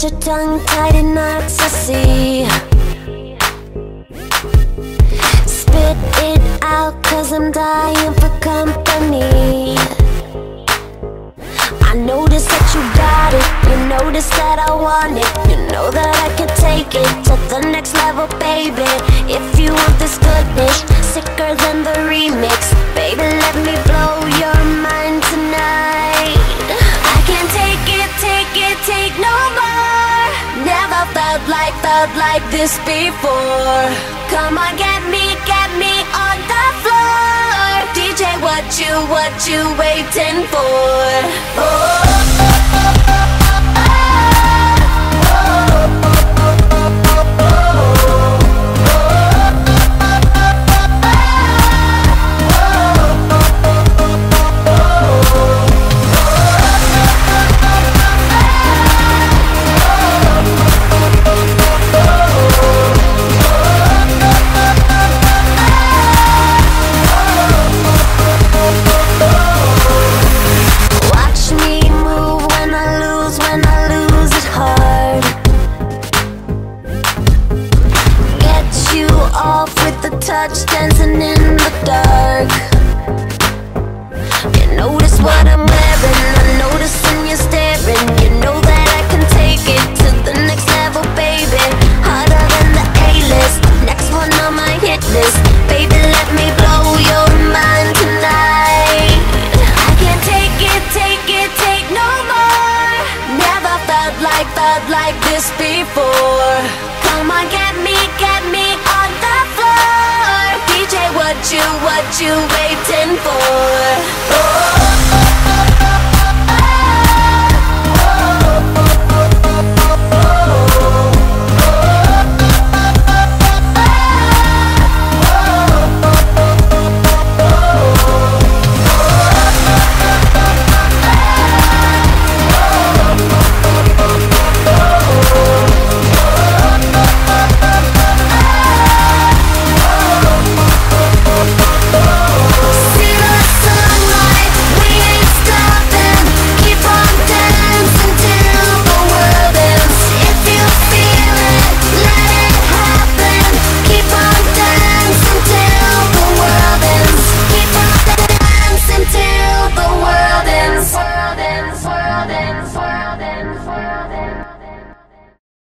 your tongue tied in knots, I see. Spit it out, 'cause I'm dying for company. I notice that you got it, you notice that I want it. You know that I can take it to the next level, baby. If you want this goodness, sicker than the remix, baby, let me blow your mind tonight. I can't take no more. Never felt like this before. Come on, get me on the floor. DJ, what you waiting for? Oh. Off with the touch, dancing in the dark. You notice what I'm wearing, I notice when you're staring. You know that I can take it to the next level, baby. Harder than the A-list, next one on my hit list. Baby, let me blow your mind tonight. I can't take no more. Never felt like this before. Come on, get me on the floor. DJ, what you waiting for? Oh.